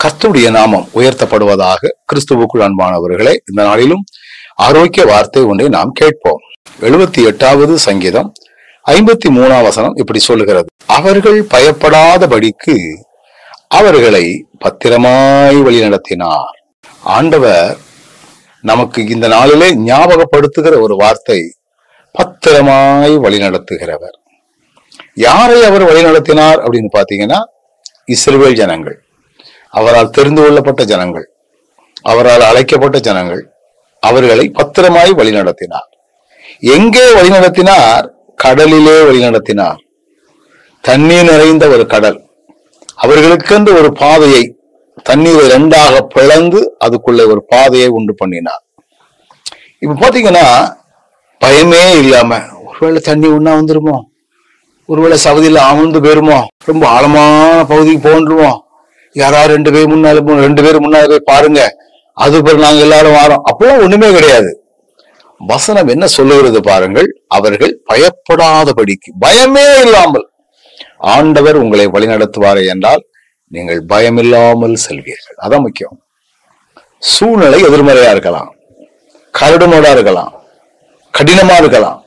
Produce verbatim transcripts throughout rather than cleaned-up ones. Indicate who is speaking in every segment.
Speaker 1: கர்த்தருடைய நாமம் உயர்த்தப்படுவதாக. கிறிஸ்துவுக்குள் அன்பானவர்களே, இந்த நாளிலும் ஆரோக்கிய வார்த்தை ஒன்றை நாம் கேட்போம். எழுபத்தி எட்டாவது சங்கீதம் ஐம்பத்தி மூணாம் வசனம் இப்படி சொல்லுகிறது: அவர்கள் பயப்படாதபடிக்கு அவர்களை பத்திரமாய் வழி நடத்தினார். ஆண்டவர் நமக்கு இந்த நாளிலே ஞாபகப்படுத்துகிற ஒரு வார்த்தை, பத்திரமாய் வழி நடத்துகிறவர். யாரை அவர் வழி நடத்தினார் அப்படின்னு பாத்தீங்கன்னா, இஸ்ரவேல் ஜனங்கள், அவரால் தெரிந்து கொள்ளப்பட்ட ஜனங்கள், அவரால் அழைக்கப்பட்ட ஜனங்கள், அவர்களை பத்திரமாய் வழி நடத்தினார். எங்கே வழி நடத்தினார்? கடலிலே வழி நடத்தினார். தண்ணீர் நிறைந்த ஒரு கடல், அவர்களுக்கென்று ஒரு பாதையை, தண்ணீரை இரண்டாக பிளந்து அதுக்குள்ள ஒரு பாதையை உண்டு பண்ணினார். இப்ப பாத்தீங்கன்னா, பயமே இல்லாம, ஒருவேளை தண்ணி ஒன்னா வந்துருமோ, ஒருவேளை சவதியில அமர்ந்து போயிருமோ, ரொம்ப ஆழமான பகுதிக்கு போன்றுமோ, யாராவது ரெண்டு பேர் முன்னால ரெண்டு பேர் முன்னால போய் பாருங்க, அது பிறகு நாங்க எல்லாரும் வாரோம், அப்பெல்லாம் ஒண்ணுமே கிடையாது. வசனம் என்ன சொல்லுகிறது பாருங்கள், அவர்கள் பயப்படாதபடிக்கு, பயமே இல்லாமல் ஆண்டவர் உங்களை வழிநடத்துவாரே என்றால் நீங்கள் பயமில்லாமல் செல்வீர்கள். அதான் முக்கியம். சூழ்நிலை எதிர்மறையா இருக்கலாம், கரடுமோடா இருக்கலாம், கடினமா இருக்கலாம்,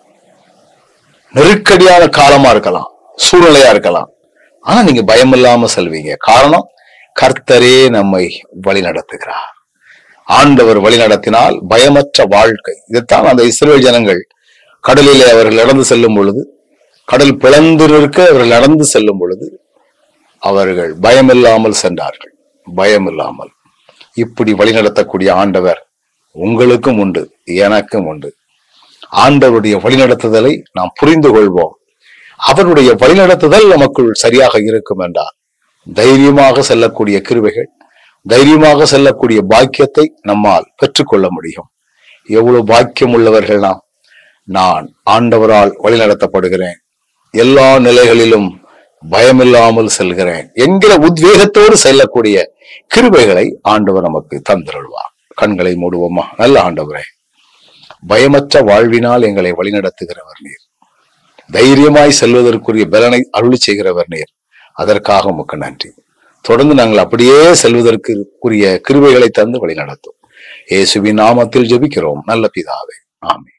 Speaker 1: நெருக்கடியான காலமா இருக்கலாம், சூழ்நிலையா இருக்கலாம். ஆனா நீங்க பயமில்லாம செல்வீங்க. காரணம், கர்த்தரே நம்மை வழி நடத்துகிறார். ஆண்டவர் வழி நடத்தினால் பயமற்ற வாழ்க்கை. இதைத்தான் அந்த இஸ்ரவேல் ஜனங்கள் கடலிலே அவர்கள் நடந்து செல்லும் பொழுது, கடல் பிளந்து நிற்க அவர்கள் நடந்து செல்லும் பொழுது அவர்கள் பயமில்லாமல் சென்றார்கள். பயமில்லாமல். இப்படி வழிநடத்தக்கூடிய ஆண்டவர் உங்களுக்கும் உண்டு, எனக்கும் உண்டு. ஆண்டவருடைய வழிநடத்துதலை நாம் புரிந்து கொள்வோம். அவருடைய வழிநடத்துதல் நமக்குள் சரியாக இருக்கும் என்றால் தைரியமாக செல்லக்கூடிய கிருபைகள், தைரியமாக செல்லக்கூடிய பாக்கியத்தை நம்மால் பெற்றுக்கொள்ள முடியும். எவ்வளவு பாக்கியம் உள்ளவர்கள் நாம்! நான் ஆண்டவரால் வழிநடத்தப்படுகிறேன், எல்லா நிலைகளிலும் பயமில்லாமல் செல்கிறேன் என்கிற உத்வேகத்தோடு செல்லக்கூடிய கிருபைகளை ஆண்டவர் நமக்கு தந்திருவார். கண்களை மூடுவோமா? நல்ல ஆண்டவரே, பயமற்ற வாழ்வினால் எங்களை வழிநடத்துகிறவர் நீர். தைரியமாய் செல்வதற்குரிய பலனை அருளி செய்கிறவர் நீர். அதற்காக உமக்கு நன்றி. தொடர்ந்து நாங்கள் அப்படியே செல்வதற்கு உரிய கிருபைகளை தந்து வழி நடத்தும். இயேசுவின் நாமத்தில் ஜெபிக்கிறோம் நல்ல பிதாவே, ஆமென்.